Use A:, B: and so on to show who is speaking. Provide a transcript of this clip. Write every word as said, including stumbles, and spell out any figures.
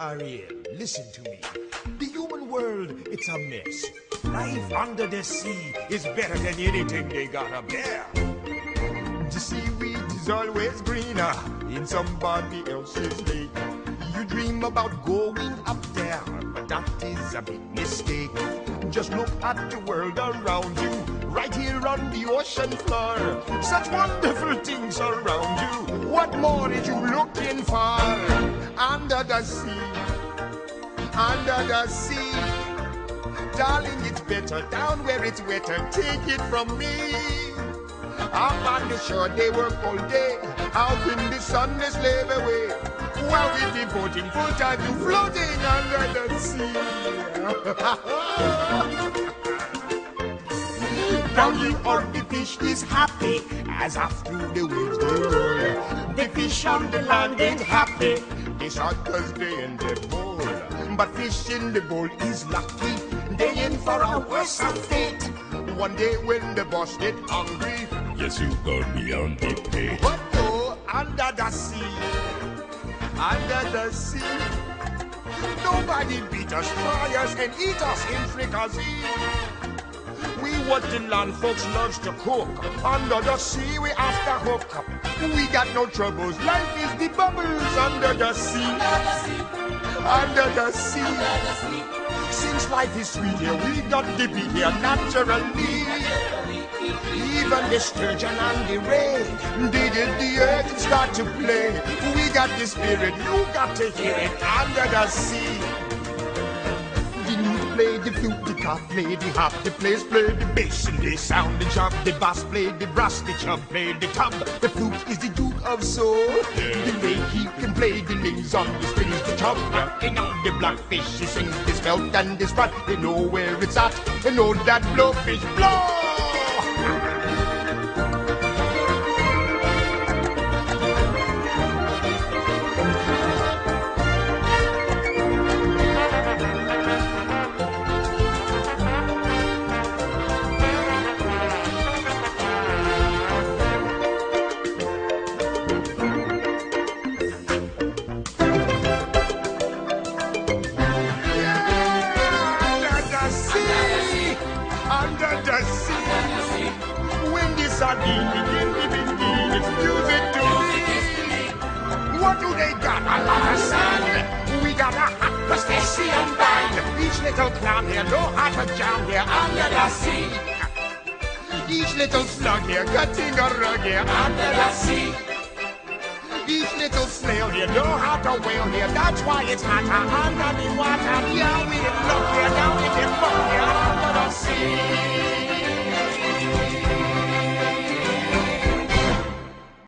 A: Ariel, listen to me. The human world, it's a mess. Life under the sea is better than anything they got up there. The seaweed is always greener in somebody else's lake. You dream about going up there, but that is a big mistake. Just look at the world around you, right here on the ocean floor. Such wonderful things around you. What more are you looking for? Under the sea, under the sea. Darling, it's better down where it's wetter. Take it from me. Up on the shore they work all day, out in the sun they slave away, while we devoting full time to floating under the sea. Down here on the fish is happy, as after the waves they roll. The fish on the land ain't happy, they shot cause they in the bowl. But fish in the bowl is lucky, they in for a worse fate. One day when the boss get hungry, yes, you got me on the plate. But no, under the sea, under the sea, nobody beat us, fry us, and eat us in fricassee. We what the land folks loves to cook. Under the sea, we after hook up. We got no troubles. Life is the bubbles under the sea. Under the sea. Under the sea. Since life is sweet here, we got to be here naturally. Even the sturgeon and the ray, they did the earth and start to play. We got the spirit, you got to hear it under the sea. The lute play the flute, the cop play the harp, the players play the bass and they sound the job. The bass play the brass, the chub play the tub. The flute is the duke of soul. The way he can play the lings on the strings, the chub rocking on the blackfish. He sings this belt and this sprat. They know where it's at. They know that blowfish blow. What do they got? A lot of sand. We got a hot crustacean band. Each little clown here know how to jam here under the sea. Each little slug here cutting a rug here under the sea. Each little snail here know how to whale here. That's why it's hotter under the water. Yeah, we